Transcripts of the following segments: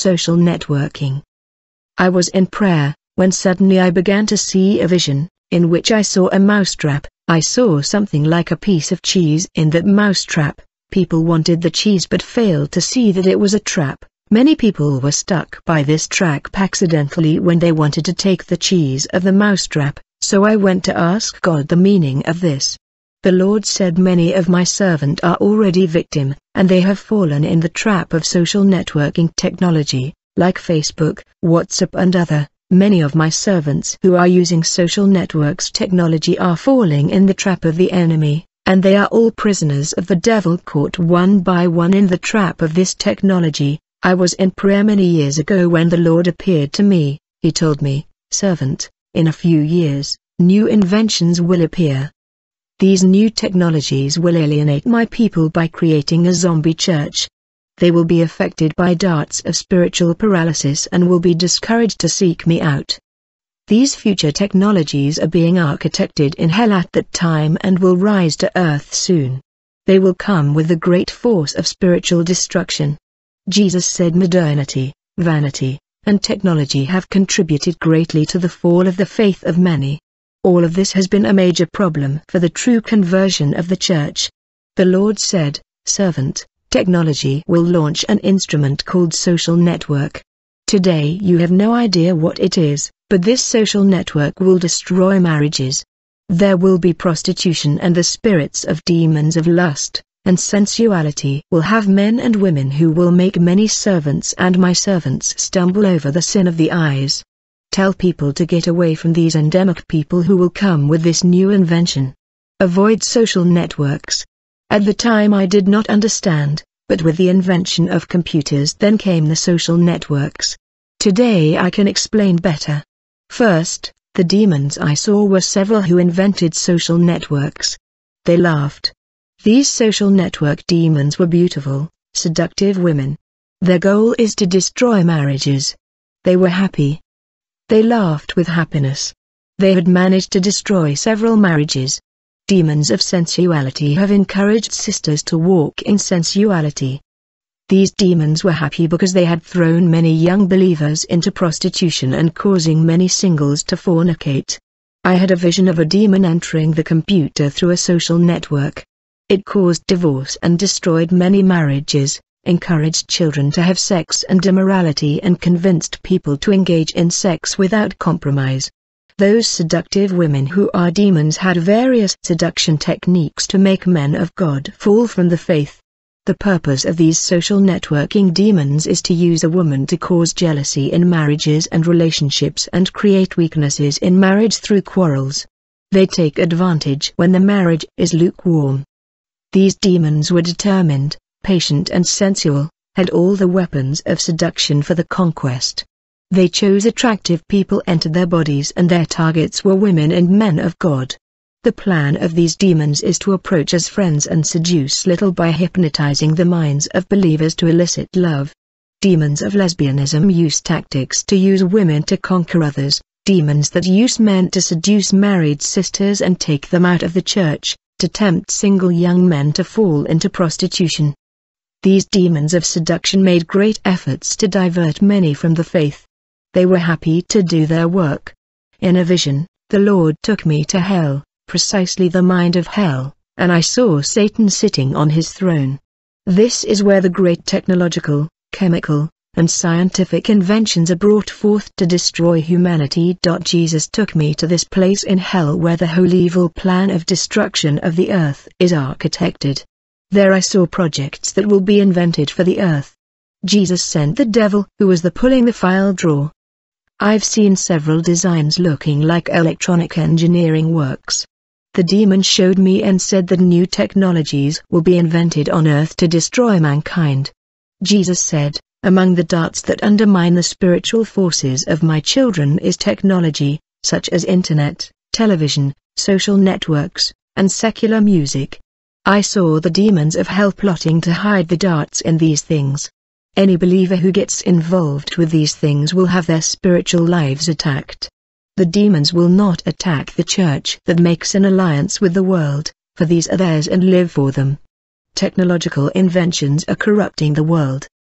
social networking. I was in prayer, when suddenly I began to see a vision, in which I saw a mousetrap. I saw something like a piece of cheese in that mousetrap. People wanted the cheese but failed to see that it was a trap. Many people were stuck by this trap accidentally when they wanted to take the cheese of the mousetrap, so I went to ask God the meaning of this. The Lord said, many of my servants are already victim, and they have fallen in the trap of social networking technology, like Facebook, WhatsApp and other. Many of my servants who are using social networks technology are falling in the trap of the enemy, and they are all prisoners of the devil, caught one by one in the trap of this technology. I was in prayer many years ago when the Lord appeared to me. He told me, servant, in a few years, new inventions will appear. These new technologies will alienate my people by creating a zombie church. They will be affected by darts of spiritual paralysis and will be discouraged to seek me out. These future technologies are being architected in hell at that time and will rise to earth soon. They will come with the great force of spiritual destruction. Jesus said modernity, vanity, and technology have contributed greatly to the fall of the faith of many. All of this has been a major problem for the true conversion of the church. The Lord said, servant, technology will launch an instrument called social network. Today you have no idea what it is, but this social network will destroy marriages. There will be prostitution, and the spirits of demons of lust and sensuality will have men and women who will make many servants and my servants stumble over the sin of the eyes. Tell people to get away from these endemic people who will come with this new invention. Avoid social networks. At the time I did not understand, but with the invention of computers then came the social networks. Today I can explain better. First, the demons I saw were several who invented social networks. They laughed. These social network demons were beautiful, seductive women. Their goal is to destroy marriages. They were happy. They laughed with happiness. They had managed to destroy several marriages. Demons of sensuality have encouraged sisters to walk in sensuality. These demons were happy because they had thrown many young believers into prostitution and causing many singles to fornicate. I had a vision of a demon entering the computer through a social network. It caused divorce and destroyed many marriages, encouraged children to have sex and immorality, and convinced people to engage in sex without compromise. Those seductive women who are demons had various seduction techniques to make men of God fall from the faith. The purpose of these social networking demons is to use a woman to cause jealousy in marriages and relationships and create weaknesses in marriage through quarrels. They take advantage when the marriage is lukewarm. These demons were determined, patient and sensual, had all the weapons of seduction for the conquest. They chose attractive people, entered their bodies, and their targets were women and men of God. The plan of these demons is to approach as friends and seduce little by hypnotizing the minds of believers to elicit love. Demons of lesbianism use tactics to use women to conquer others, demons that use men to seduce married sisters and take them out of the church, to tempt single young men to fall into prostitution. These demons of seduction made great efforts to divert many from the faith. They were happy to do their work. In a vision, the Lord took me to hell, precisely the mind of hell, and I saw Satan sitting on his throne. This is where the great technological, chemical, and scientific inventions are brought forth to destroy humanity. Jesus took me to this place in hell where the whole evil plan of destruction of the earth is architected. There I saw projects that will be invented for the earth. Jesus sent the devil, who was the pulling the file drawer. I've seen several designs looking like electronic engineering works. The demon showed me and said that new technologies will be invented on earth to destroy mankind. Jesus said, among the darts that undermine the spiritual forces of my children is technology, such as internet, television, social networks, and secular music. I saw the demons of hell plotting to hide the darts in these things. Any believer who gets involved with these things will have their spiritual lives attacked. The demons will not attack the church that makes an alliance with the world, for these are theirs and live for them. Technological inventions are corrupting the world.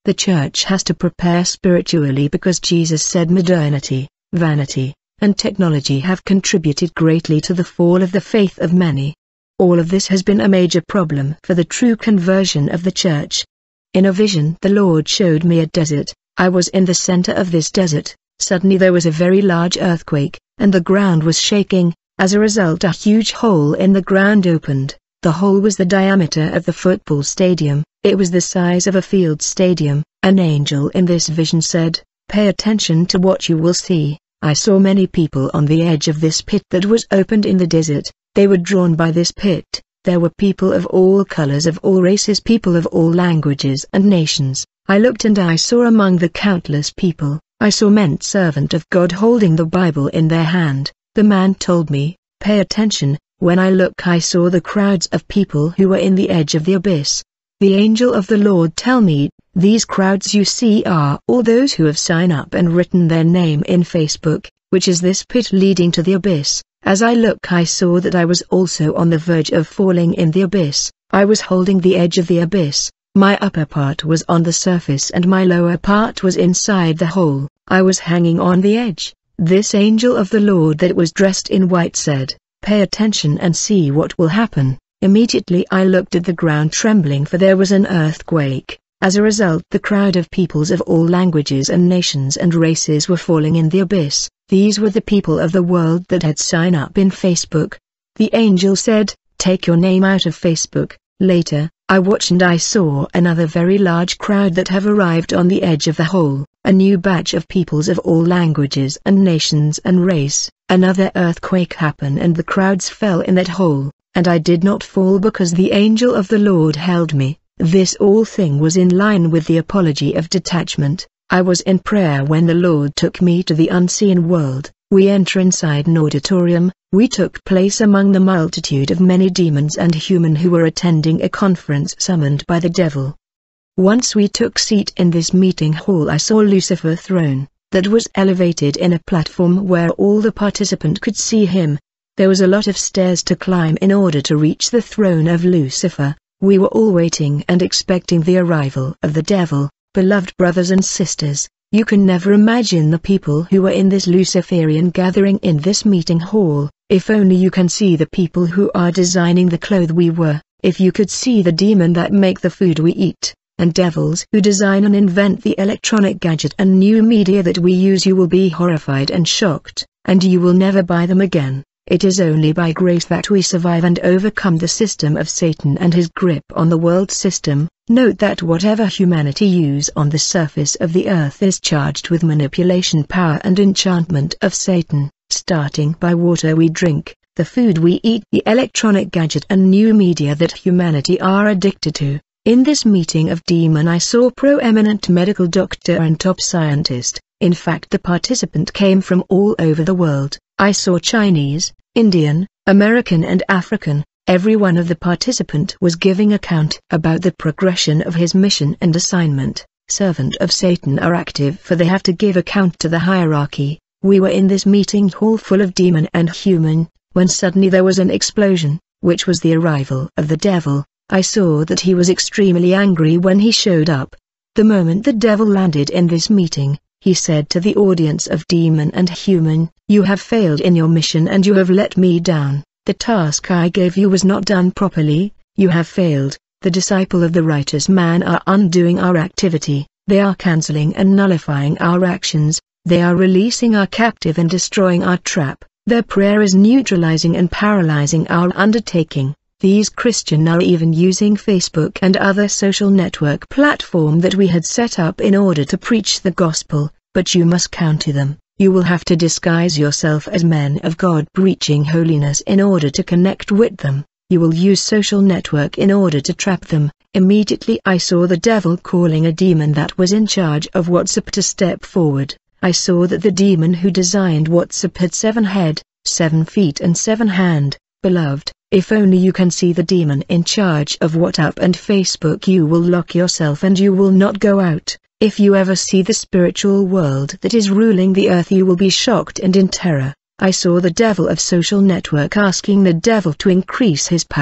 The church has to prepare spiritually because Jesus said modernity, vanity, and technology have contributed greatly to the fall of the faith of many. All of this has been a major problem for the true conversion of the church. In a vision the Lord showed me a desert. I was in the center of this desert. Suddenly there was a very large earthquake, and the ground was shaking. As a result, a huge hole in the ground opened. The hole was the diameter of the football stadium. It was the size of a field stadium. An angel in this vision said, "Pay attention to what you will see." I saw many people on the edge of this pit that was opened in the desert. They were drawn by this pit. There were people of all colors, of all races, people of all languages and nations. I looked and I saw among the countless people, I saw men servant of God holding the Bible in their hand. The man told me, "Pay attention." When I looked I saw the crowds of people who were in the edge of the abyss. The angel of the Lord tell me, "These crowds you see are all those who have signed up and written their name in Facebook, which is this pit leading to the abyss." As I looked I saw that I was also on the verge of falling in the abyss. I was holding the edge of the abyss. My upper part was on the surface and my lower part was inside the hole. I was hanging on the edge. This angel of the Lord that was dressed in white said, "Pay attention and see what will happen." Immediately I looked at the ground trembling, for there was an earthquake. As a result, the crowd of peoples of all languages and nations and races were falling in the abyss. These were the people of the world that had signed up in Facebook. The angel said, "Take your name out of Facebook." Later, I watched and I saw another very large crowd that have arrived on the edge of the hole, a new batch of peoples of all languages and nations and race. Another earthquake happened and the crowds fell in that hole, and I did not fall because the angel of the Lord held me. This all thing was in line with the apology of detachment. I was in prayer when the Lord took me to the unseen world. We enter inside an auditorium. We took place among the multitude of many demons and human who were attending a conference summoned by the devil. Once we took seat in this meeting hall, I saw Lucifer throne, that was elevated in a platform where all the participant could see him. There was a lot of stairs to climb in order to reach the throne of Lucifer. We were all waiting and expecting the arrival of the devil. Beloved brothers and sisters, you can never imagine the people who were in this Luciferian gathering in this meeting hall. If only you can see the people who are designing the clothes we wear, if you could see the demon that make the food we eat, and devils who design and invent the electronic gadget and new media that we use, you will be horrified and shocked, and you will never buy them again. It is only by grace that we survive and overcome the system of Satan and his grip on the world system. Note that whatever humanity use on the surface of the earth is charged with manipulation, power and enchantment of Satan, starting by water we drink, the food we eat, the electronic gadget and new media that humanity are addicted to. In this meeting of demon I saw proeminent medical doctor and top scientist. In fact, the participant came from all over the world. I saw Chinese, Indian, American and African. Every one of the participant was giving account about the progression of his mission and assignment. Servant of Satan are active, for they have to give account to the hierarchy. We were in this meeting hall full of demon and human, when suddenly there was an explosion, which was the arrival of the devil. I saw that he was extremely angry when he showed up. The moment the devil landed in this meeting, he said to the audience of demon and human, "You have failed in your mission and you have let me down. The task I gave you was not done properly. You have failed. The disciple of the righteous man are undoing our activity. They are cancelling and nullifying our actions. They are releasing our captive and destroying our trap. Their prayer is neutralizing and paralyzing our undertaking. These Christians are even using Facebook and other social network platform that we had set up in order to preach the gospel, but you must counter them. You will have to disguise yourself as men of God preaching holiness in order to connect with them. You will use social network in order to trap them." Immediately I saw the devil calling a demon that was in charge of WhatsApp to step forward. I saw that the demon who designed WhatsApp had 7 head, 7 feet and 7 hand. Beloved, if only you can see the demon in charge of WhatsApp and Facebook, you will lock yourself and you will not go out. If you ever see the spiritual world that is ruling the earth, you will be shocked and in terror. I saw the devil of social network asking the devil to increase his power.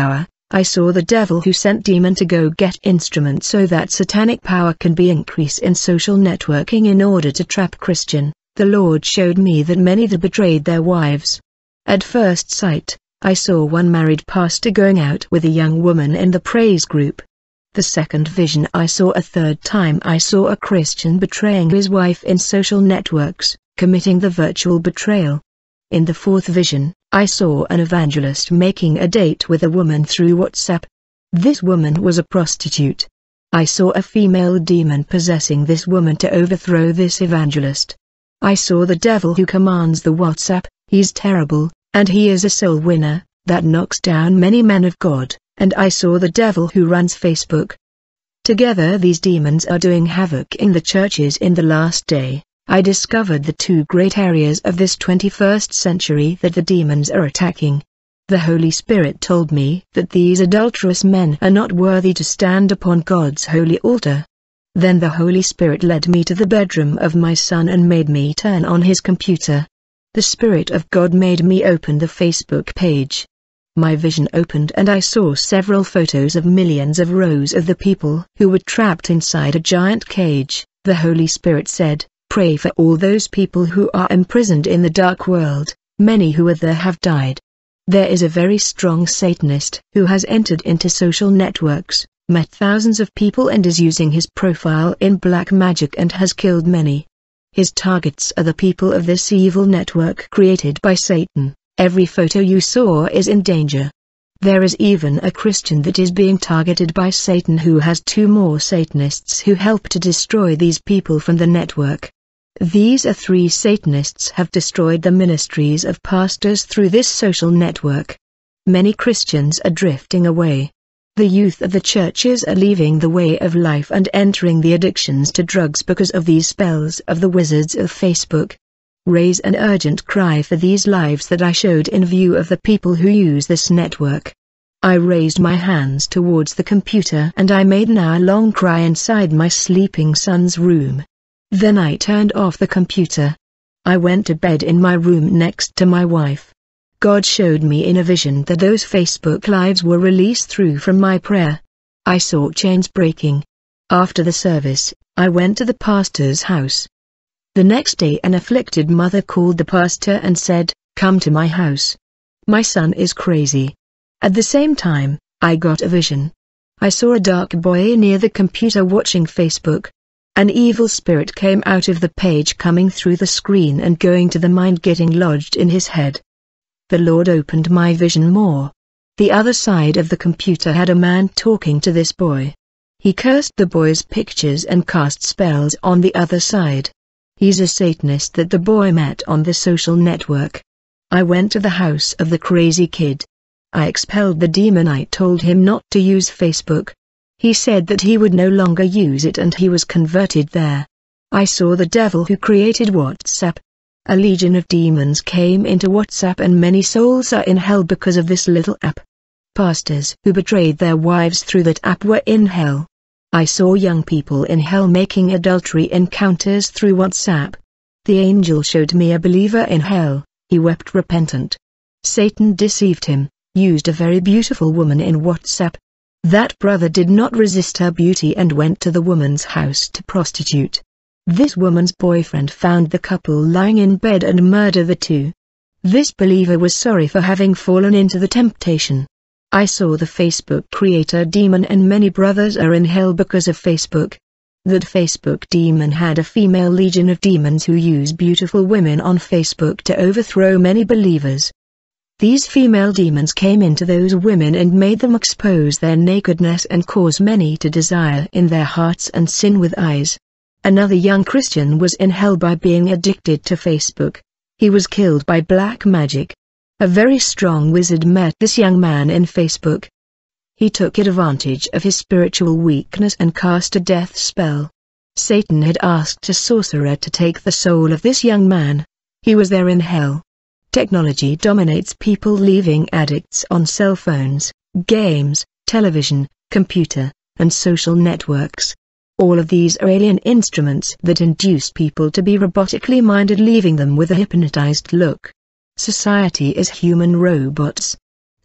I saw the devil who sent demon to go get instruments so that satanic power can be increased in social networking in order to trap Christian. The Lord showed me that many that betrayed their wives. At first sight, I saw one married pastor going out with a young woman in the praise group. The second vision I saw a third time I saw a Christian betraying his wife in social networks, committing the virtual betrayal. In the fourth vision, I saw an evangelist making a date with a woman through WhatsApp. This woman was a prostitute. I saw a female demon possessing this woman to overthrow this evangelist. I saw the devil who commands the WhatsApp. He's terrible, and he is a soul winner, that knocks down many men of God, and I saw the devil who runs Facebook. Together these demons are doing havoc in the churches in the last day. I discovered the two great areas of this 21st century that the demons are attacking. The Holy Spirit told me that these adulterous men are not worthy to stand upon God's holy altar. Then the Holy Spirit led me to the bedroom of my son and made me turn on his computer. The Spirit of God made me open the Facebook page. My vision opened and I saw several photos of millions of rows of the people who were trapped inside a giant cage. The Holy Spirit said, "Pray for all those people who are imprisoned in the dark world, many who are there have died." There is a very strong Satanist who has entered into social networks, met thousands of people and is using his profile in black magic and has killed many. His targets are the people of this evil network created by Satan. Every photo you saw is in danger. There is even a Christian that is being targeted by Satan who has two more Satanists who help to destroy these people from the network. These are three Satanists have destroyed the ministries of pastors through this social network. Many Christians are drifting away. The youth of the churches are leaving the way of life and entering the addictions to drugs because of these spells of the wizards of Facebook. Raise an urgent cry for these lives that I showed in view of the people who use this network. I raised my hands towards the computer and I made an hour-long cry inside my sleeping son's room. Then I turned off the computer. I went to bed in my room next to my wife. God showed me in a vision that those Facebook lives were released through from my prayer. I saw chains breaking. After the service, I went to the pastor's house. The next day an afflicted mother called the pastor and said, "Come to my house. My son is crazy." At the same time, I got a vision. I saw a dark boy near the computer watching Facebook. An evil spirit came out of the page coming through the screen and going to the mind getting lodged in his head. The Lord opened my vision more. The other side of the computer had a man talking to this boy. He cursed the boy's pictures and cast spells on the other side. He's a Satanist that the boy met on the social network. I went to the house of the crazy kid. I expelled the demon. I told him not to use Facebook. He said that he would no longer use it and he was converted there. I saw the devil who created WhatsApp. A legion of demons came into WhatsApp and many souls are in hell because of this little app. Pastors who betrayed their wives through that app were in hell. I saw young people in hell making adultery encounters through WhatsApp. The angel showed me a believer in hell. He wept repentant. Satan deceived him, used a very beautiful woman in WhatsApp. That brother did not resist her beauty and went to the woman's house to prostitute. This woman's boyfriend found the couple lying in bed and murdered the two. This believer was sorry for having fallen into the temptation. I saw the Facebook creator demon and many brothers are in hell because of Facebook. That Facebook demon had a female legion of demons who use beautiful women on Facebook to overthrow many believers. These female demons came into those women and made them expose their nakedness and cause many to desire in their hearts and sin with eyes. Another young Christian was in hell by being addicted to Facebook. He was killed by black magic. A very strong wizard met this young man in Facebook. He took advantage of his spiritual weakness and cast a death spell. Satan had asked a sorcerer to take the soul of this young man. He was there in hell. Technology dominates people, leaving addicts on cell phones, games, television, computer, and social networks. All of these are alien instruments that induce people to be robotically minded, leaving them with a hypnotized look. Society is human robots.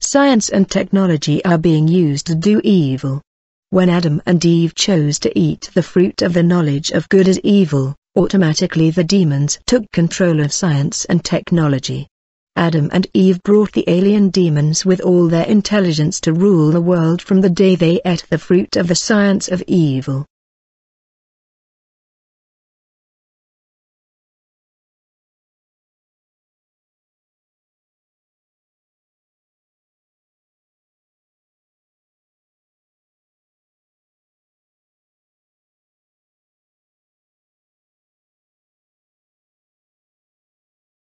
Science and technology are being used to do evil. When Adam and Eve chose to eat the fruit of the knowledge of good and evil, automatically the demons took control of science and technology. Adam and Eve brought the alien demons with all their intelligence to rule the world from the day they ate the fruit of the science of evil.